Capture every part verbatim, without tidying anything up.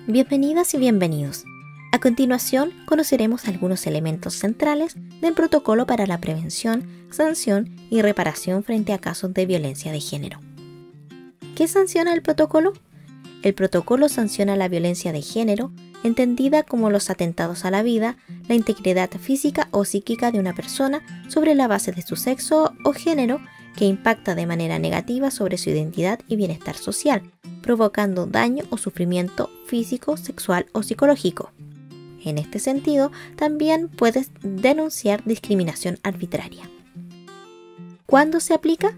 Bienvenidas y bienvenidos. A continuación, conoceremos algunos elementos centrales del protocolo para la prevención, sanción y reparación frente a casos de violencia de género. ¿Qué sanciona el protocolo? El protocolo sanciona la violencia de género, entendida como los atentados a la vida, la integridad física o psíquica de una persona sobre la base de su sexo o género, que impacta de manera negativa sobre su identidad y bienestar social, provocando daño o sufrimiento físico, sexual o psicológico. En este sentido, también puedes denunciar discriminación arbitraria. ¿Cuándo se aplica?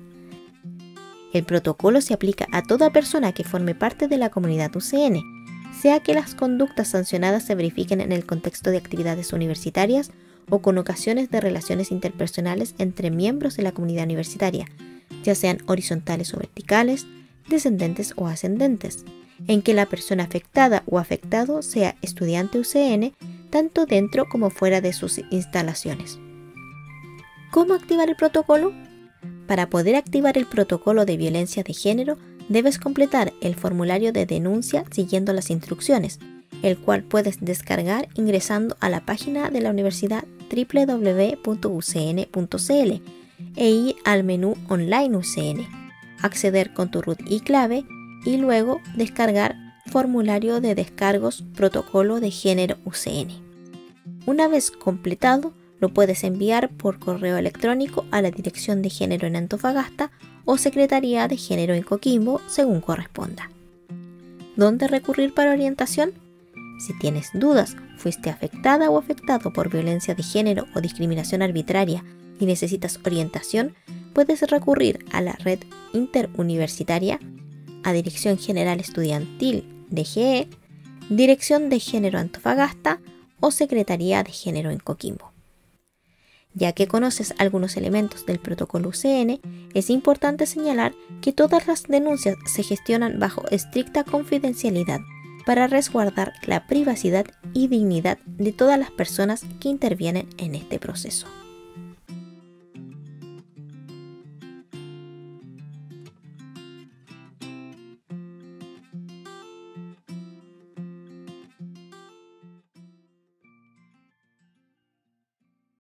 El protocolo se aplica a toda persona que forme parte de la comunidad U C N, sea que las conductas sancionadas se verifiquen en el contexto de actividades universitarias o con ocasiones de relaciones interpersonales entre miembros de la comunidad universitaria, ya sean horizontales o verticales, descendentes o ascendentes, en que la persona afectada o afectado sea estudiante U C N, tanto dentro como fuera de sus instalaciones. ¿Cómo activar el protocolo? Para poder activar el protocolo de violencia de género, debes completar el formulario de denuncia siguiendo las instrucciones, el cual puedes descargar ingresando a la página de la universidad doble u doble u doble u punto u c n punto c l e ir al menú Online U C N, acceder con tu root y clave y luego descargar formulario de descargos protocolo de género U C N. Una vez completado, lo puedes enviar por correo electrónico a la Dirección de Género en Antofagasta o Secretaría de Género en Coquimbo, según corresponda. ¿Dónde recurrir para orientación? Si tienes dudas, fuiste afectada o afectado por violencia de género o discriminación arbitraria y necesitas orientación, puedes recurrir a la red interuniversitaria, a Dirección General Estudiantil D G E, Dirección de Género Antofagasta o Secretaría de Género en Coquimbo. Ya que conoces algunos elementos del protocolo U C N, es importante señalar que todas las denuncias se gestionan bajo estricta confidencialidad para resguardar la privacidad y dignidad de todas las personas que intervienen en este proceso.